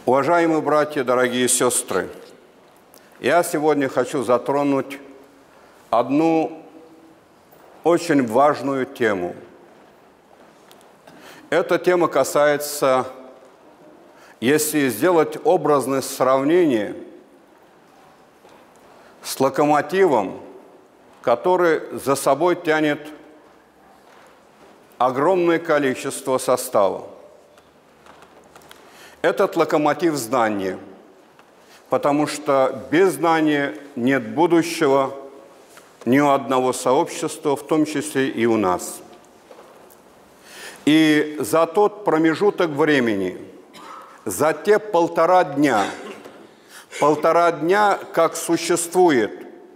Уважаемые братья, дорогие сестры, я сегодня хочу затронуть одну очень важную тему. Эта тема касается, если сделать образное сравнение с локомотивом, который за собой тянет огромное количество состава. Этот локомотив – знания, потому что без знания нет будущего ни у одного сообщества, в том числе и у нас. И за тот промежуток времени, за те 1,5 дня, как существует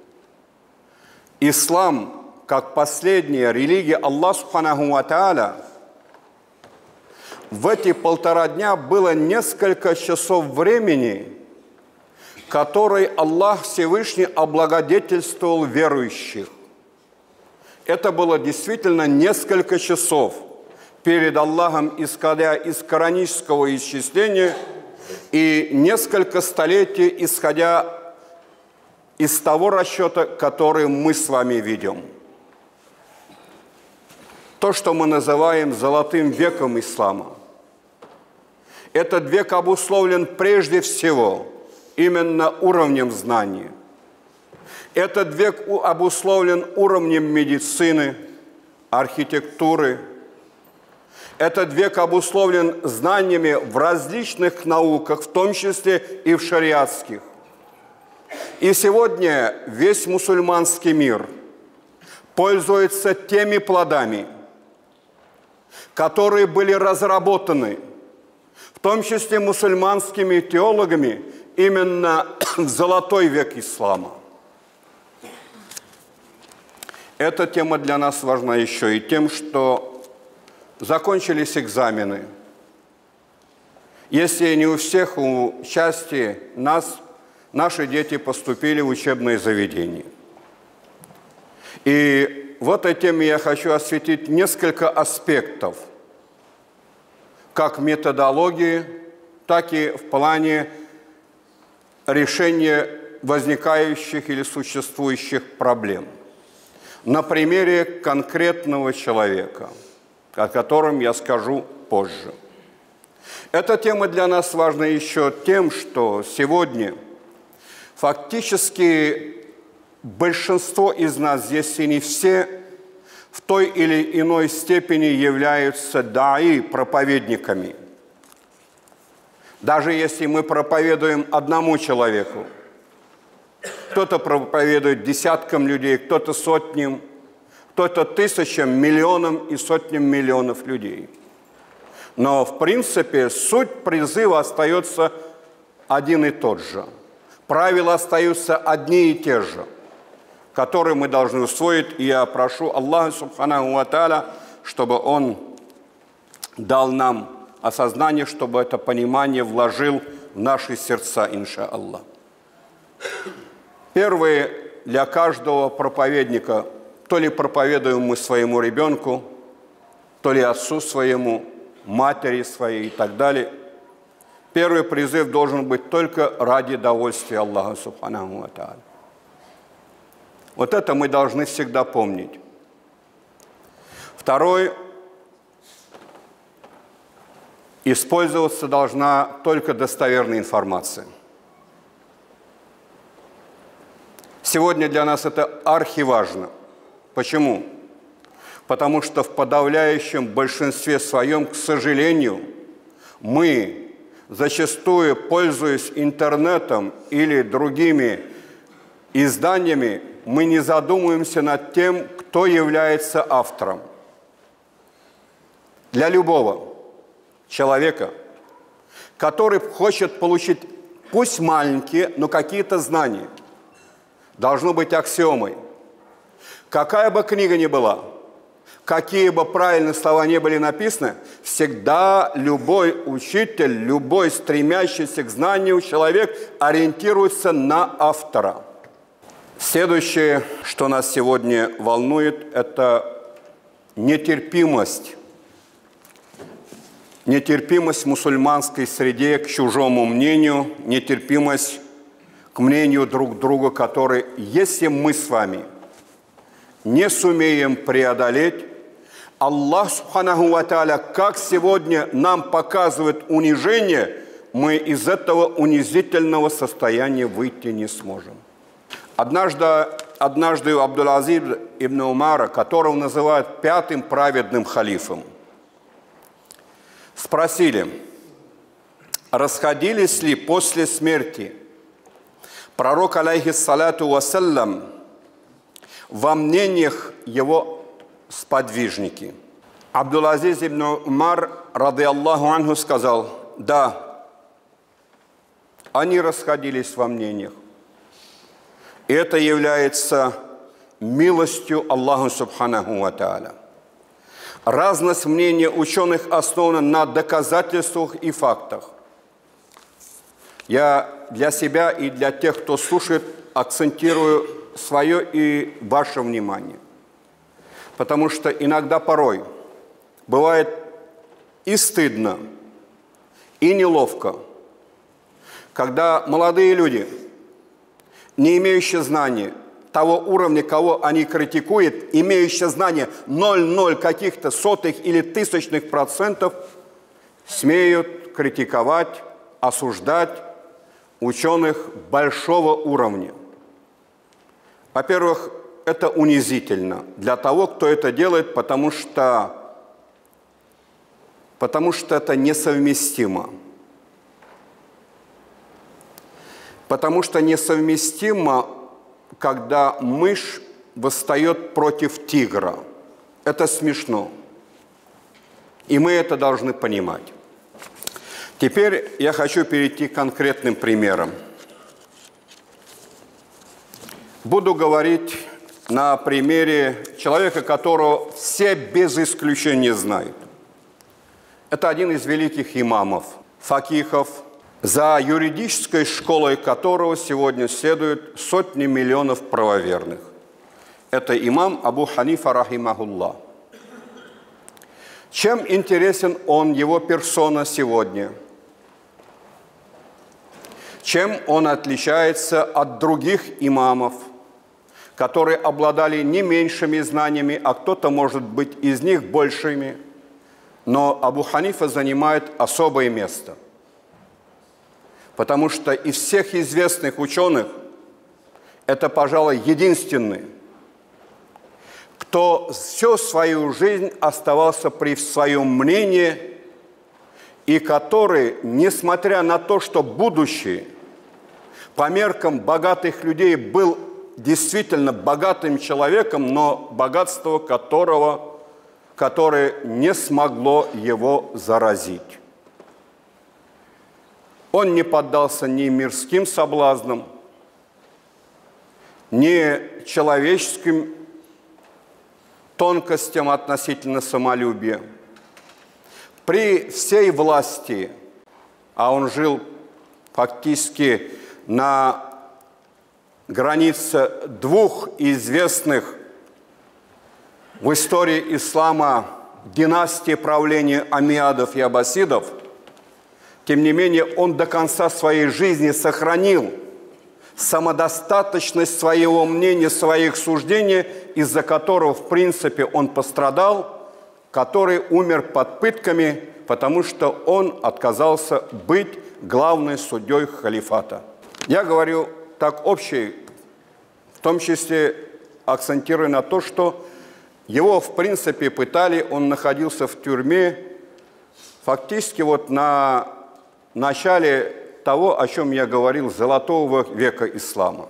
ислам, как последняя религия Аллаха Субханаху ва Тааля, в эти 1,5 дня было несколько часов времени, которые Аллах Всевышний облагодетельствовал верующих. Это было действительно несколько часов перед Аллахом, исходя из коранического исчисления, и несколько столетий, исходя из того расчета, который мы с вами ведем. То, что мы называем золотым веком ислама. Этот век обусловлен прежде всего именно уровнем знания. Этот век обусловлен уровнем медицины, архитектуры. Этот век обусловлен знаниями в различных науках, в том числе и в шариатских. И сегодня весь мусульманский мир пользуется теми плодами, которые были разработаны, в том числе мусульманскими теологами, именно в золотой век ислама. Эта тема для нас важна еще и тем, что закончились экзамены. Если не у всех, у части нас, наши дети поступили в учебные заведения. И в этой теме я хочу осветить несколько аспектов, как в методологии, так и в плане решения возникающих или существующих проблем. На примере конкретного человека, о котором я скажу позже. Эта тема для нас важна еще тем, что сегодня фактически большинство из нас, если не все, в той или иной степени являются даи, проповедниками. Даже если мы проповедуем одному человеку, кто-то проповедует десяткам людей, кто-то сотням, кто-то тысячам, миллионам и сотням миллионов людей. Но, в принципе, суть призыва остается один и тот же. Правила остаются одни и те же, которые мы должны усвоить. И я прошу Аллаха Субханаху ва Тааля, чтобы Он дал нам осознание, чтобы это понимание вложил в наши сердца, иншаллах. Первое, для каждого проповедника, то ли проповедуем мы своему ребенку, то ли отцу своему, матери своей и так далее. Первый призыв должен быть только ради довольствия Аллаха Субханаху ва Тааля. Вот это мы должны всегда помнить. Второй, использоваться должна только достоверная информация. Сегодня для нас это архиважно. Почему? Потому что в подавляющем большинстве своем, к сожалению, мы, зачастую пользуясь интернетом или другими изданиями, мы не задумываемся над тем, кто является автором. Для любого человека, который хочет получить, пусть маленькие, но какие-то знания, должно быть аксиомой. Какая бы книга ни была, какие бы правильные слова ни были написаны, всегда любой учитель, любой стремящийся к знанию человек ориентируется на автора. Следующее, что нас сегодня волнует, это нетерпимость нетерпимость в мусульманской среде к чужому мнению, нетерпимость к мнению друг друга, который, если мы с вами не сумеем преодолеть, Аллах Субханаху ва Тааля, как сегодня нам показывает унижение, мы из этого унизительного состояния выйти не сможем. Однажды у Абдул-Азиз ибн Умара, которого называют пятым праведным халифом, спросили, расходились ли после смерти пророк, алейхиссалату вассалям, во мнениях его сподвижники. Абдул-Азиз ибн Умар, рады Аллаху анху, сказал, да, они расходились во мнениях. И это является милостью Аллаху Субханаху ва Тааля. Разность мнений ученых основана на доказательствах и фактах. Я для себя и для тех, кто слушает, акцентирую свое и ваше внимание. Потому что иногда, порой, бывает и стыдно, и неловко, когда молодые люди, не имеющие знаний того уровня, кого они критикуют, имеющие знания 0,0 каких-то сотых или тысячных процентов, смеют критиковать, осуждать ученых большого уровня. Во-первых, это унизительно для того, кто это делает, потому что это несовместимо. Потому что несовместимо, когда мышь восстает против тигра. Это смешно. И мы это должны понимать. Теперь я хочу перейти к конкретным примерам. Буду говорить на примере человека, которого все без исключения знают. Это один из великих имамов, факихов, за юридической школой которого сегодня следуют сотни миллионов правоверных. Это имам Абу Ханифа рахимахуллах. Чем интересен он, его персона сегодня? Чем он отличается от других имамов, которые обладали не меньшими знаниями, а кто-то, может быть, из них большими? Но Абу Ханифа занимает особое место. Потому что из всех известных ученых это, пожалуй, единственный, кто всю свою жизнь оставался при своем мнении и который, несмотря на то, что будущее по меркам богатых людей был действительно богатым человеком, но богатство которое не смогло его заразить. Он не поддался ни мирским соблазнам, ни человеческим тонкостям относительно самолюбия. При всей власти, а он жил фактически на границе двух известных в истории ислама династий правления аммиадов и аббасидов, тем не менее, он до конца своей жизни сохранил самодостаточность своего мнения, своих суждений, из-за которого, в принципе, он пострадал, который умер под пытками, потому что он отказался быть главным судьей халифата. Я говорю так общий, в том числе акцентируя на то, что его, в принципе, пытали, он находился в тюрьме фактически вот на начале того, о чем я говорил, золотого века ислама.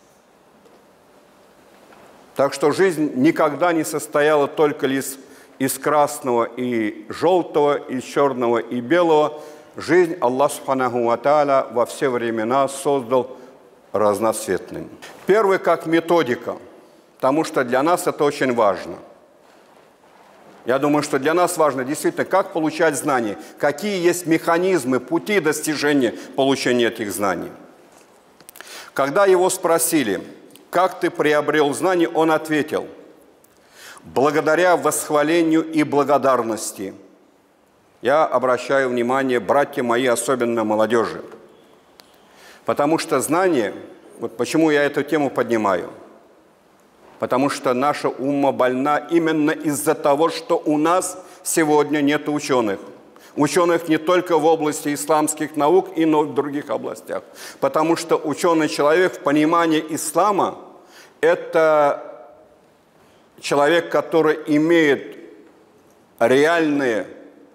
Так что жизнь никогда не состояла только лишь из красного и желтого, из черного и белого. Жизнь Аллах Субханаху ва Тааля во все времена создал разноцветным. Первый как методика, потому что для нас это очень важно. Я думаю, что для нас важно действительно, как получать знания, какие есть механизмы, пути достижения получения этих знаний. Когда его спросили, как ты приобрел знания, он ответил, благодаря восхвалению и благодарности. я обращаю внимание, братья мои, особенно молодежи. Потому что знание, вот почему я эту тему поднимаю, потому что наша умма больна именно из-за того, что у нас сегодня нет ученых. Ученых не только в области исламских наук, и в других областях. Потому что ученый человек в понимании ислама – это человек, который имеет реальные,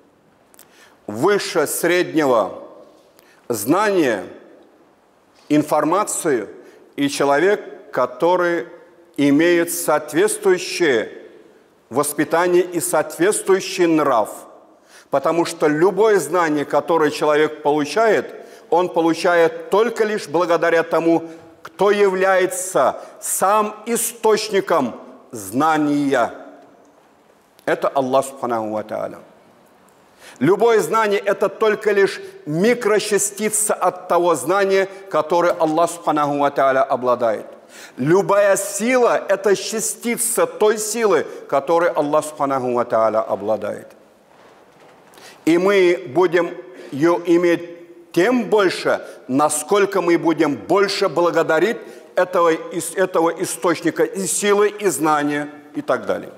выше среднего знания, информацию, и человек, который имеет соответствующее воспитание и соответствующий нрав. Потому что любое знание, которое человек получает, он получает только лишь благодаря тому, кто является сам источником знания. Это Аллах Субханаху ва Тааля. Любое знание – это только лишь микрочастица от того знания, которое Аллах Субханаху ва Тааля обладает. Любая сила – это частица той силы, которой Аллах Субханаху ва Тааля обладает. И мы будем ее иметь тем больше, насколько мы будем больше благодарить этого источника и силы, и знания, и так далее.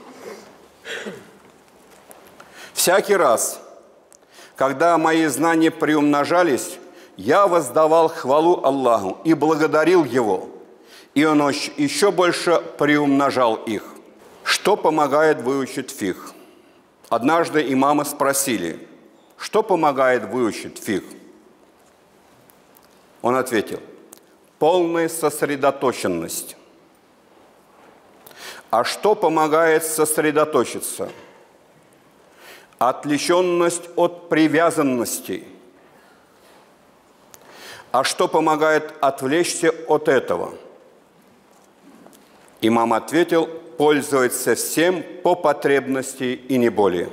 Всякий раз, когда мои знания приумножались, я воздавал хвалу Аллаху и благодарил Его, и Он еще больше приумножал их. Что помогает выучить фикх? Однажды имамы спросили, что помогает выучить фикх? Он ответил, полная сосредоточенность. А что помогает сосредоточиться? Отвлеченность от привязанностей. А что помогает отвлечься от этого? Имам ответил, пользоваться всем по потребности и не более.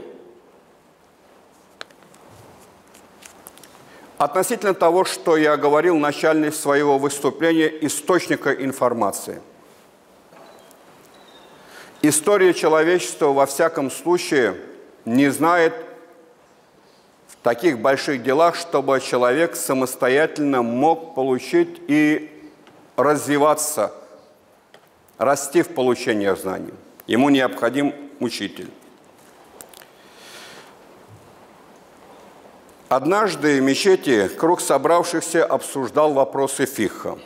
Относительно того, что я говорил в начале своего выступления, источника информации. История человечества во всяком случае не знает в таких больших делах, чтобы человек самостоятельно мог получить и развиваться, расти в получении знаний. Ему необходим учитель. Однажды в мечети круг собравшихся обсуждал вопросы фикха.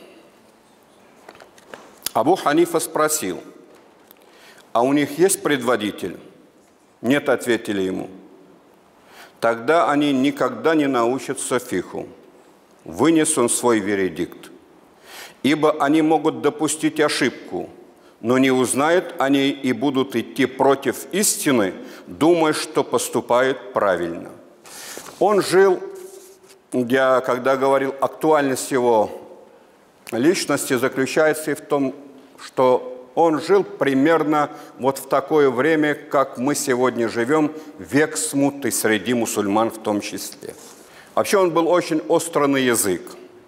Абу Ханифа спросил, а у них есть предводитель? Нет, ответили ему. Тогда они никогда не научатся фикху. Вынес он свой вердикт. Ибо они могут допустить ошибку, но не узнают они и будут идти против истины, думая, что поступают правильно. Он жил, я когда говорил, актуальность его личности заключается и в том, что он жил примерно вот в такое время, как мы сегодня живем, век смуты среди мусульман в том числе. Вообще он был очень острый на язык.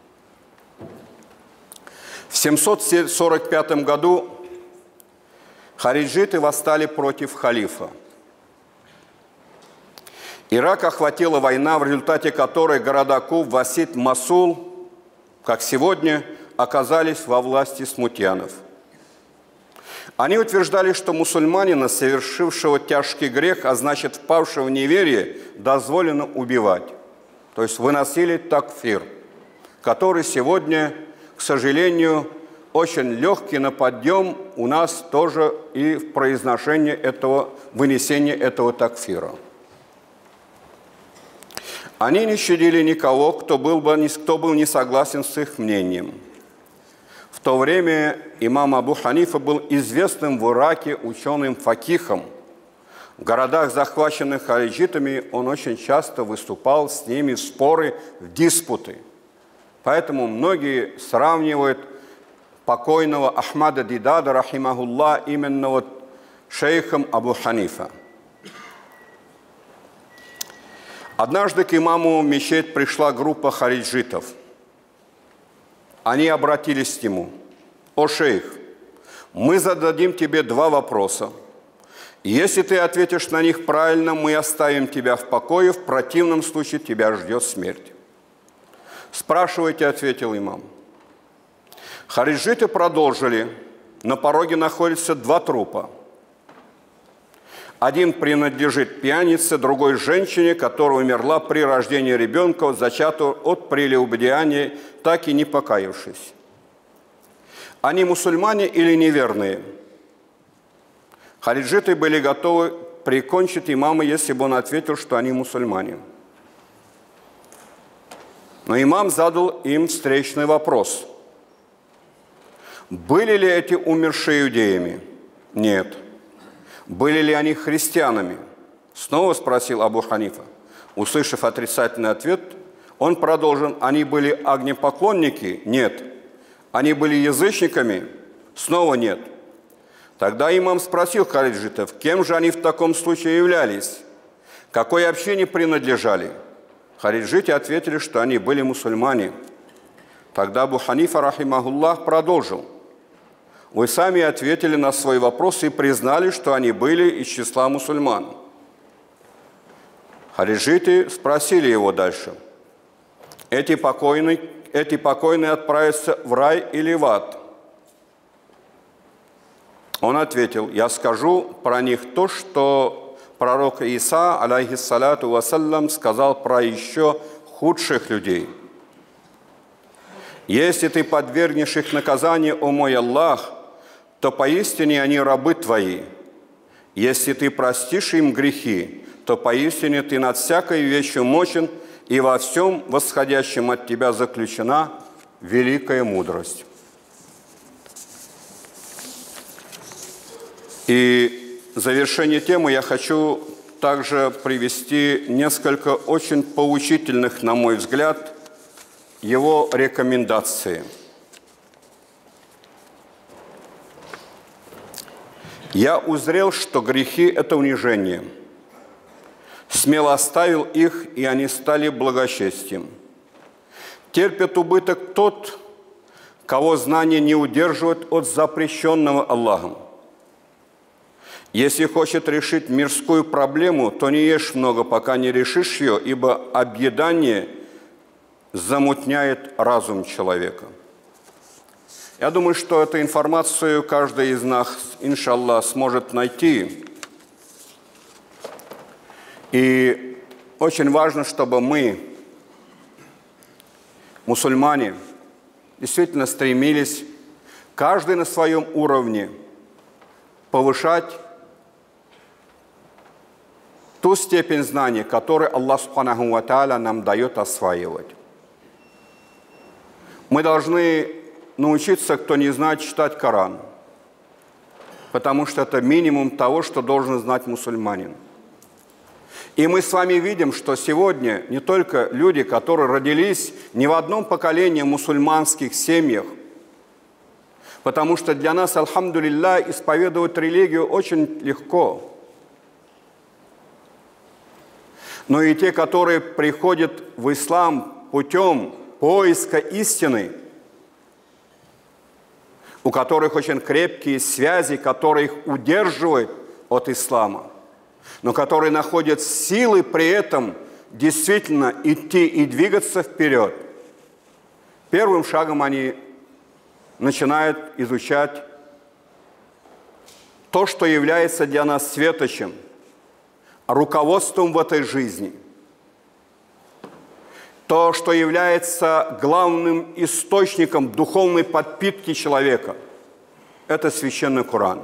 В 745 году хариджиты восстали против халифа. Ирак охватила война, в результате которой города Куф, Васит, Масул, как сегодня, оказались во власти смутьянов. Они утверждали, что мусульманина, совершившего тяжкий грех, а значит впавшего в неверие, дозволено убивать. То есть выносили такфир, который сегодня, к сожалению, очень легкий на подъем у нас тоже и в произношении этого, вынесения этого такфира. Они не щадили никого, кто был не согласен с их мнением. В то время имам Абу Ханифа был известным в Ираке ученым-факихом. В городах, захваченных хариджитами, он очень часто выступал с ними в споры, в диспуты. Поэтому многие сравнивают покойного Ахмада Дидада, рахимахуллах, именно вот шейхом Абу Ханифа. Однажды к имаму в мечеть пришла группа хариджитов. Они обратились к нему. «О шейх, мы зададим тебе два вопроса, Если ты ответишь на них правильно, мы оставим тебя в покое, в противном случае тебя ждет смерть. Спрашивайте, ответил имам. Хариджиты продолжили. На пороге находятся два трупа. Один принадлежит пьянице, другой женщине, которая умерла при рождении ребенка, зачатого от прелюбодеяния, так и не покаявшись. Они мусульмане или неверные? Хариджиты были готовы прикончить имама, если бы он ответил, что они мусульмане. Но имам задал им встречный вопрос. Были ли эти умершие иудеями? Нет. Были ли они христианами? Снова спросил Абу Ханифа. Услышав отрицательный ответ, он продолжил. Они были огнепоклонники? Нет. Они были язычниками? Снова нет. Тогда имам спросил хариджитов, кем же они в таком случае являлись? Какой общине принадлежали? Хариджиты ответили, что они были мусульмане. Тогда Абу Ханифа, рахимахуллах, продолжил. Вы сами ответили на свой вопрос и признали, что они были из числа мусульман. Хариджиты спросили его дальше. Эти покойные отправятся в рай или в ад? Он ответил, я скажу про них то, что пророк Иса, алейхиссалату вассалям, сказал про еще худших людей. Если ты подвергнешь их наказанию, о мой Аллах, то поистине они рабы твои. Если ты простишь им грехи, то поистине ты над всякой вещью мощен, и во всем восходящем от тебя заключена великая мудрость. И в завершение темы я хочу также привести несколько очень поучительных, на мой взгляд, его рекомендаций. Я узрел, что грехи – это унижение. Смело оставил их, и они стали благочестием. Терпит убыток тот, кого знание не удерживает от запрещенного Аллахом. Если хочет решить мирскую проблему, то не ешь много, пока не решишь ее, ибо объедание замутняет разум человека. Я думаю, что эту информацию каждый из нас, иншаллах, сможет найти. И очень важно, чтобы мы, мусульмане, действительно стремились, каждый на своем уровне, повышать ту степень знания, которую Аллах Субханаху ва Тааля нам дает осваивать. Мы должны научиться, кто не знает, читать Коран, потому что это минимум того, что должен знать мусульманин. И мы с вами видим, что сегодня не только люди, которые родились не в одном поколении мусульманских семьях, потому что для нас, альхамдулилля, исповедовать религию очень легко. Но и те, которые приходят в ислам путем поиска истины, у которых очень крепкие связи, которые их удерживают от ислама, но которые находят силы при этом действительно идти и двигаться вперед. Первым шагом они начинают изучать то, что является для нас светочем, руководством в этой жизни. То, что является главным источником духовной подпитки человека, это Священный Коран.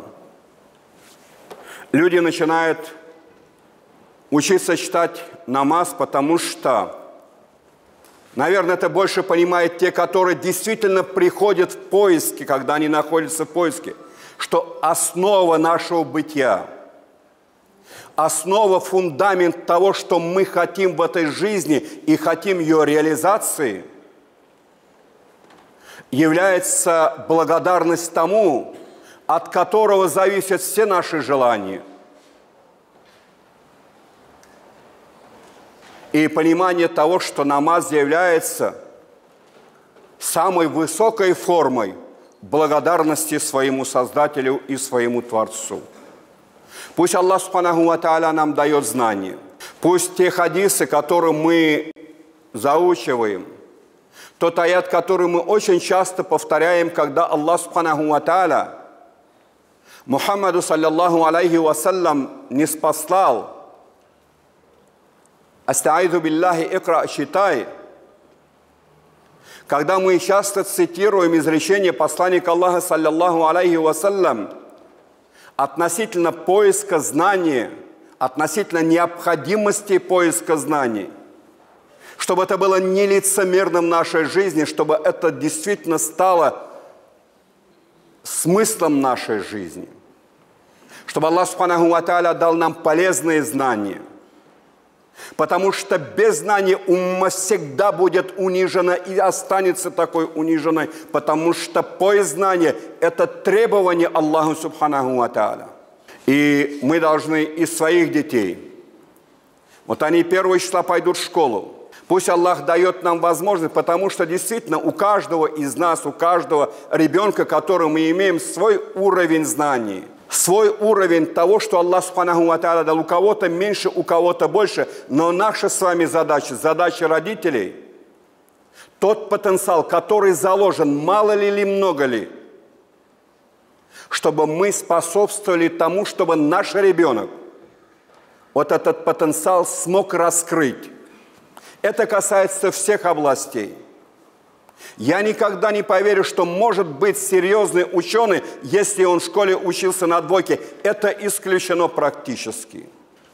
Люди начинают учиться читать намаз, потому что, наверное, это больше понимают те, которые действительно приходят в поиски, когда они находятся в поиске, что основа нашего бытия, основа, фундамент того, что мы хотим в этой жизни и хотим ее реализации, является благодарность тому, от которого зависят все наши желания. И понимание того, что намаз является самой высокой формой благодарности своему Создателю и своему Творцу. Пусть Аллах Субханаху ва Тааля нам дает знания. Пусть те хадисы, которые мы заучиваем, тот аят, который мы очень часто повторяем, когда Аллах Субханаху ва Тааля Мухаммаду саллаллаху алейхи вассалям не спаслал. Астаиду биллахи икра читай. Когда мы часто цитируем изречение посланника Аллаха саллаллаху алейхи вассалям относительно поиска знаний, относительно необходимости поиска знаний, чтобы это было не лицемерным в нашей жизни, чтобы это действительно стало смыслом нашей жизни, чтобы Аллах Субханаху ва Тааля дал нам полезные знания, потому что без знаний умма всегда будет унижена и останется такой униженной, потому что поиск знания – это требование Аллаху Субханаху ва Тааля. И мы должны из своих детей, вот они 1 числа пойдут в школу, пусть Аллах дает нам возможность, потому что действительно у каждого из нас, у каждого ребенка, который мы имеем, свой уровень знаний, свой уровень того, что Аллах Субханаху ва Тааля дал. У кого-то меньше, у кого-то больше. Но наша с вами задача, задача родителей, тот потенциал, который заложен, мало ли или много ли, чтобы мы способствовали тому, чтобы наш ребенок вот этот потенциал смог раскрыть. Это касается всех областей. Я никогда не поверю, что может быть серьезный ученый, если он в школе учился на двойке. Это исключено практически.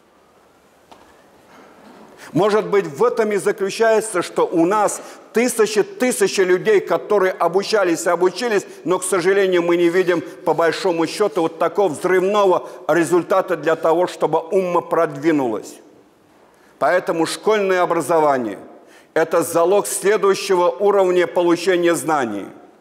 Может быть, в этом и заключается, что у нас тысячи людей, которые обучились, но, к сожалению, мы не видим, по большому счету, вот такого взрывного результата для того, чтобы умма продвинулась. Поэтому школьное образование – это залог следующего уровня получения знаний.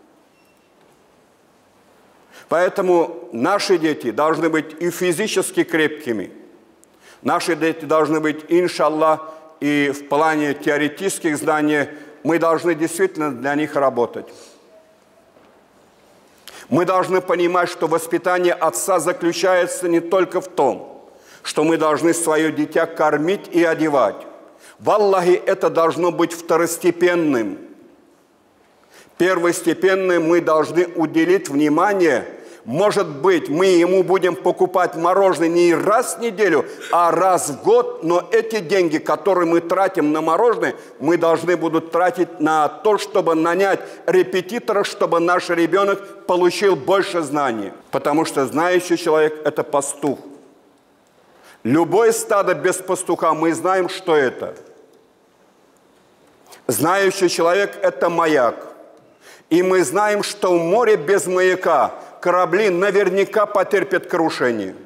Поэтому наши дети должны быть и физически крепкими. Наши дети должны быть, иншаллах, и в плане теоретических знаний мы должны действительно для них работать. Мы должны понимать, что воспитание отца заключается не только в том, что мы должны свое дитя кормить и одевать. Валлахи, это должно быть второстепенным. Первостепенным мы должны уделить внимание. Может быть, мы ему будем покупать мороженое не раз в неделю, а раз в год, но эти деньги, которые мы тратим на мороженое, мы должны будут тратить на то, чтобы нанять репетитора, чтобы наш ребенок получил больше знаний. Потому что знающий человек – это пастух. Любое стадо без пастуха, мы знаем, что это. Знающий человек – это маяк. И мы знаем, что в море без маяка корабли наверняка потерпят крушение.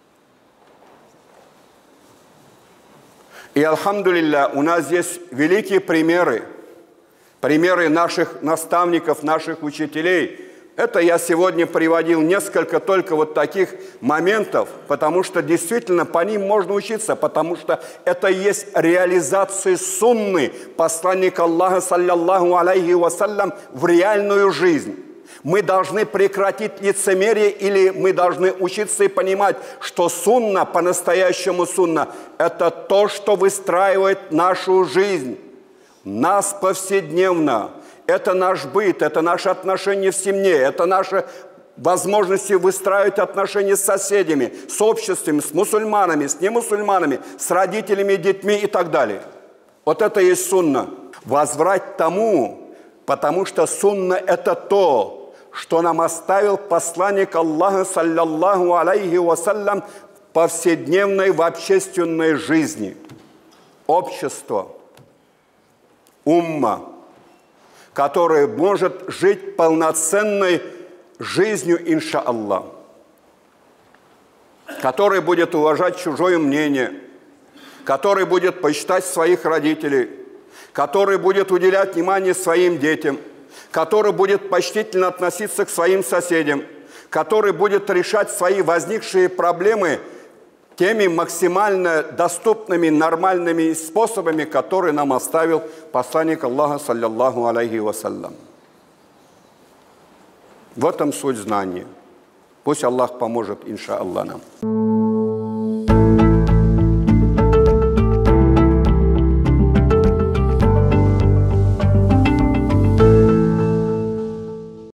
И, альхамдулилля, у нас есть великие примеры наших наставников, наших учителей. Это я сегодня приводил несколько только вот таких моментов, потому что действительно по ним можно учиться, потому что это и есть реализация сунны посланника Аллаха, саллаллаху алейхи вассалям, в реальную жизнь. Мы должны прекратить лицемерие, или мы должны учиться и понимать, что сунна, по-настоящему сунна, это то, что выстраивает нашу жизнь, нас повседневно. Это наш быт, это наши отношения в семье, это наши возможности выстраивать отношения с соседями, с обществом, с мусульманами, с немусульманами, с родителями, детьми и так далее. Вот это и есть сунна. Возврать тому, потому что сунна – это то, что нам оставил посланник Аллаха, саллаллаху алейхи вассалям, в повседневной, в общественной жизни. Общество, умма, который может жить полноценной жизнью, иншааллах, который будет уважать чужое мнение, который будет почитать своих родителей, который будет уделять внимание своим детям, который будет почтительно относиться к своим соседям, который будет решать свои возникшие проблемы теми максимально доступными, нормальными способами, которые нам оставил посланник Аллаха, саллаллаху алейхи вассалям. В этом суть знания. Пусть Аллах поможет, иншааллах, нам.